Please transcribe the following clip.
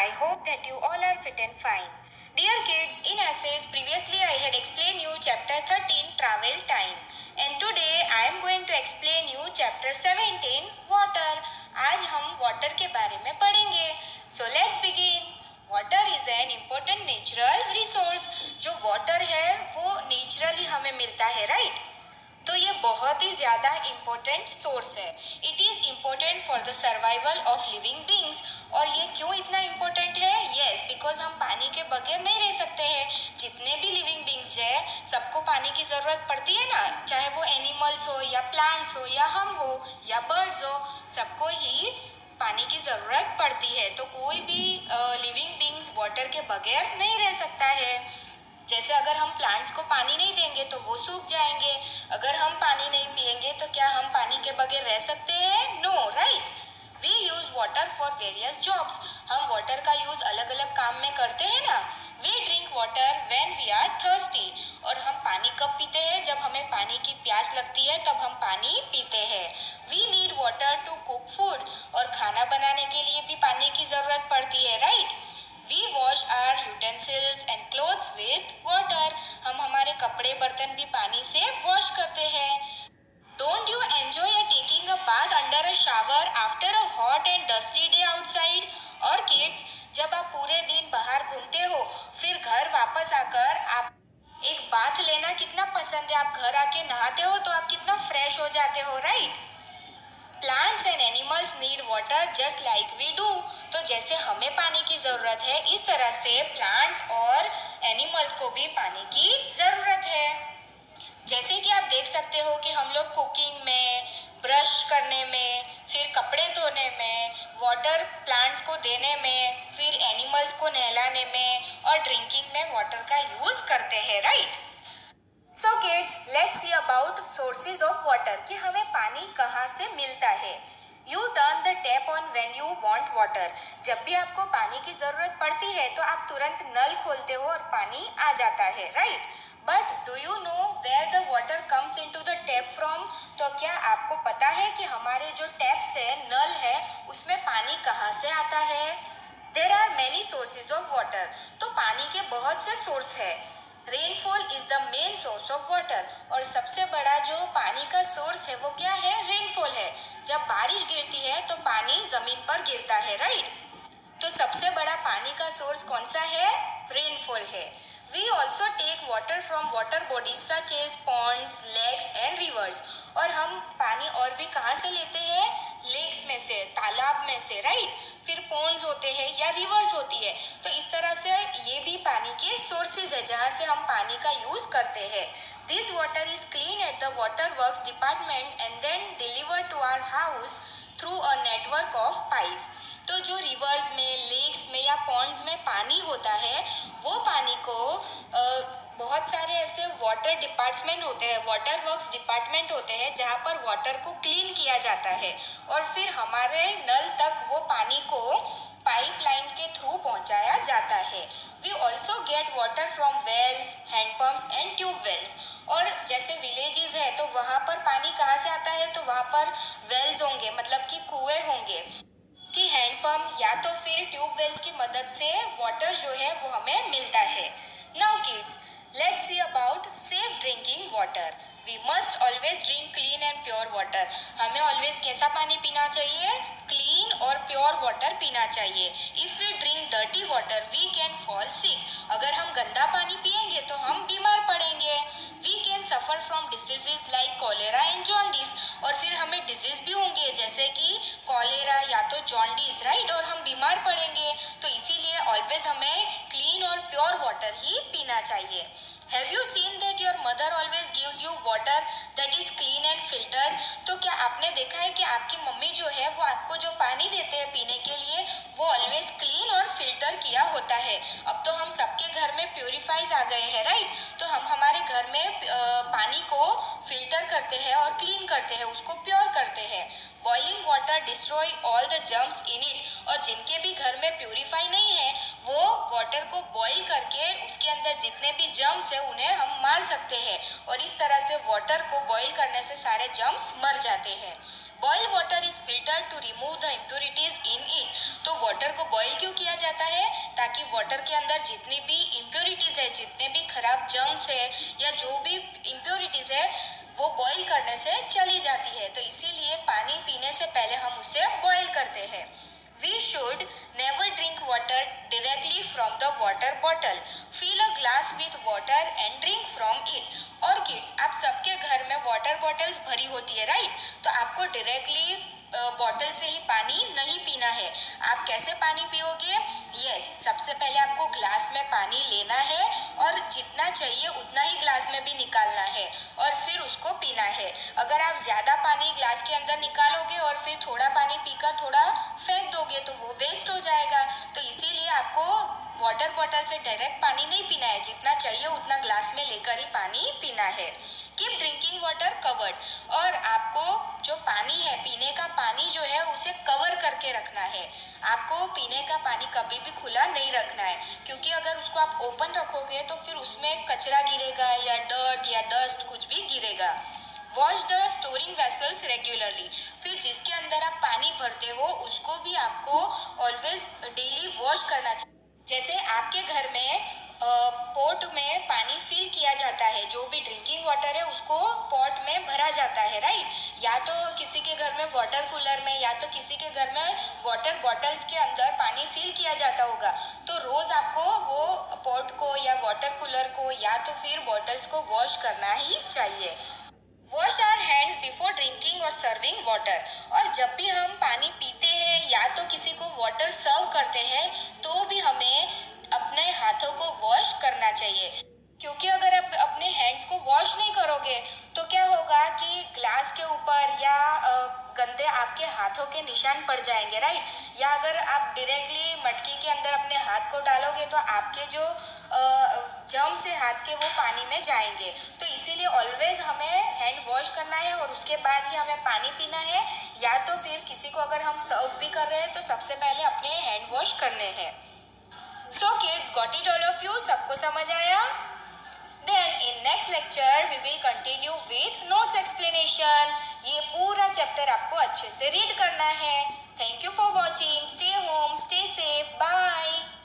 I hope that you all are fit and fine. Dear kids, in essays previously I had explained you chapter 13 travel time, and today I am going to explain you chapter 17 water. आज हम water के बारे में पढ़ेंगे. So let's begin. Water is an important natural resource. जो water है वो naturally हमें मिलता है, right? तो ये बहुत ही ज़्यादा इम्पोर्टेंट सोर्स है. It is important for the survival of living beings. और ये क्यों इतना इम्पोर्टेंट है? यस, बिकॉज हम पानी के बगैर नहीं रह सकते हैं. जितने भी लिविंग बींग्स है सबको पानी की ज़रूरत पड़ती है ना, चाहे वो एनिमल्स हो या प्लांट्स हो या हम हो या बर्ड्स हो, सबको ही पानी की ज़रूरत पड़ती है. तो कोई भी लिविंग बींग्स वाटर के बगैर नहीं रह सकता है. जैसे अगर हम प्लांट्स को पानी नहीं देंगे तो वो सूख जाएंगे. अगर हम पानी नहीं पिएंगे तो क्या हम पानी के बगैर रह सकते हैं? No, right. We use water for various jobs. हम वाटर का यूज अलग अलग काम में करते हैं ना. We drink water when we are thirsty. और हम पानी कब पीते हैं? जब हमें पानी की प्यास लगती है तब हम पानी पीते हैं. We need water to cook food. और खाना बनाने के लिए भी पानी की जरूरत पड़ती है, right. We wash our utensils and clothes with water. हम हमारे कपड़े बर्तन भी पानी से वॉश करते हैं. Don't you enjoy taking a bath under a shower after a hot and dusty day outside? और kids, जब आप पूरे दिन बाहर घूमते हो फिर घर वापस आकर आप एक बाथ लेना कितना पसंद है. आप घर आके नहाते हो तो आप कितना फ्रेश हो जाते हो, right. Plants and animals need water just like we do. तो जैसे हमें पानी की ज़रूरत है इस तरह से प्लांट्स और एनिमल्स को भी पानी की ज़रूरत है. जैसे कि आप देख सकते हो कि हम लोग कुकिंग में, ब्रश करने में, फिर कपड़े धोने में, वाटर प्लांट्स को देने में, फिर एनिमल्स को नहलाने में और ड्रिंकिंग में वाटर का यूज़ करते हैं, right. So kids, let's see about sources of water कि हमें पानी कहाँ से मिलता है. You turn the tap on when you want water. जब भी आपको पानी की ज़रूरत पड़ती है तो आप तुरंत नल खोलते हो और पानी आ जाता है, right? But do you know where the water comes into the tap from? तो क्या आपको पता है कि हमारे जो टैप्स है, नल है, उसमें पानी कहाँ से आता है? There are many sources of water. तो पानी के बहुत से सोर्स है. Rainfall is the main source of water. और सबसे बड़ा जो पानी का सोर्स है वो क्या है? रेनफॉल है. जब बारिश गिरती है तो पानी जमीन पर गिरता है, राइट. तो सबसे बड़ा पानी का सोर्स कौन सा है? रेनफॉल है. We also take water from water bodies such as ponds, lakes and rivers. और हम पानी और भी कहाँ से लेते हैं? लेक्स में से, तालाब में से, राइट. फिर पॉन्ड्स होते हैं या रिवर्स होती है. तो इस तरह से ये भी पानी के सोर्सेज है जहाँ से हम पानी का यूज करते हैं. This water is clean at the water works department and then delivered to our house through a network of pipes. तो जो रिवर्स में, लेक्स में या पॉन्ड्स में पानी होता है वो पानी को बहुत सारे ऐसे वाटर डिपार्टमेंट होते हैं, वाटर वर्क्स डिपार्टमेंट होते हैं जहाँ पर वाटर को क्लीन किया जाता है और फिर हमारे नल तक वो पानी को पाइपलाइन के थ्रू पहुँचाया जाता है. We also get water from wells, handpumps and tube wells. और जैसे विलेजेस है तो वहाँ पर पानी कहाँ से आता है? तो वहाँ पर वेल्स होंगे, मतलब कि कुएं होंगे कि हैंडपम्प या तो फिर ट्यूब वेल्स की मदद से वाटर जो है वो हमें मिलता है. Now kids, let's see about safe drinking water. We must always drink clean and pure water. हमें always कैसा पानी पीना चाहिए? Clean और pure water पीना चाहिए. If we drink dirty water, we can fall sick. अगर हम गंदा पानी पिएंगे तो हम बीमार पड़ेंगे. We can suffer from diseases like cholera and jaundice. और फिर हमें डिजीज भी होंगे जैसे कि कॉलेरा या तो जॉन्डिस, राइट. और हम बीमार पड़ेंगे. तो इसीलिए ऑलवेज हमें क्लीन और प्योर वाटर ही पीना चाहिए. Have you seen that your mother always gives you water that is clean and filtered? तो क्या आपने देखा है कि आपकी मम्मी जो है वो आपको जो पानी देते हैं पीने के लिए वो ऑलवेज क्लीन और फिल्टर किया होता है. अब तो हम सबके घर में प्योरीफाइज आ गए हैं, राइट. तो हम हमारे घर में पानी को फिल्टर करते हैं और क्लीन करते हैं, उसको प्योर करते हैं. Boiling water destroy all the germs in it. और जिनके भी घर में प्योरीफाई नहीं है वो वाटर को बॉईल करके उसके अंदर जितने भी जर्म्स है उन्हें हम मार सकते हैं. और इस तरह से वाटर को बॉईल करने से सारे जर्म्स मर जाते हैं. Boil water is filtered to remove the impurities in it. तो वाटर को बॉईल क्यों किया जाता है? ताकि वाटर के अंदर जितनी भी इम्प्योरिटीज है, जितने भी खराब जर्म्स है या जो भी इम्प्योरिटीज है वो बॉईल करने से चली जाती है। तो इसीलिए पानी पीने से पहले हम उसे बॉईल करते हैं। We should never drink water directly from the water bottle. Fill a glass with water and drink from it. और किड्स, आप सबके घर में वाटर बॉटल्स भरी होती है, राइट? तो आपको डायरेक्टली बॉटल से ही पानी नहीं पीना है। आप कैसे पानी पियोगे? यस, सबसे पहले आपको ग्लास में पानी लेना है और जितना चाहिए उतना ही ग्लास में भी निकालना है और फिर उसको पीना है। अगर आप ज़्यादा पानी ग्लास के अंदर निकालोगे और फिर थोड़ा पानी पीकर थोड़ा फेंक दोगे तो वो वेस्ट हो जाएगा। तो इसीलिए आपको वाटर बॉटल से डायरेक्ट पानी नहीं पीना है, जितना चाहिए उतना ग्लास में लेकर ही पानी पीना है। Keep drinking water covered. और आपको जो पानी है, पीने का पानी जो है उसे कवर करके रखना है। आपको पीने का पानी कभी भी खुला नहीं रखना है, क्योंकि अगर उसको आप ओपन रखोगे तो फिर उसमें कचरा गिरेगा या डर्ट या डस्ट कुछ भी गिरेगा। Wash the storing vessels regularly. फिर जिसके अंदर आप पानी भरते हो उसको भी आपको ऑलवेज डेली वॉश करना चाहिए। जैसे आपके घर में पॉट में पानी फिल किया जाता है, जो भी ड्रिंकिंग वाटर है उसको पॉट में भरा जाता है, राइट? या तो किसी के घर में वाटर कूलर में या तो किसी के घर में वाटर बॉटल्स के अंदर पानी फिल किया जाता होगा। तो रोज आपको वो पॉट को या वाटर कूलर को या तो फिर बॉटल्स को वॉश करना ही चाहिए। Wash our hands before drinking और सर्विंग वाटर। और जब भी हम पानी पीते हैं या तो किसी को वाटर सर्व करते हैं तो भी हमें अपने हाथों को वॉश करना चाहिए, क्योंकि अगर आप अपने हैंड्स को वॉश नहीं करोगे तो क्या होगा कि ग्लास के ऊपर या गंदे आपके हाथों के निशान पड़ जाएंगे, राइट? या अगर आप डायरेक्टली मटकी के अंदर अपने हाथ को डालोगे तो आपके जो जर्म्स है हाथ के वो पानी में जाएंगे। तो इसीलिए ऑलवेज हमें हैंड वॉश करना है और उसके बाद ही हमें पानी पीना है, या तो फिर किसी को अगर हम सर्व भी कर रहे हैं तो सबसे पहले अपने हैंड वॉश करने हैं। So kids, got it all of you? सबको समझ आया? Then in next lecture we will continue with notes explanation. ये पूरा चैप्टर आपको अच्छे से रीड करना है। Thank you for watching. Stay home, stay safe. Bye.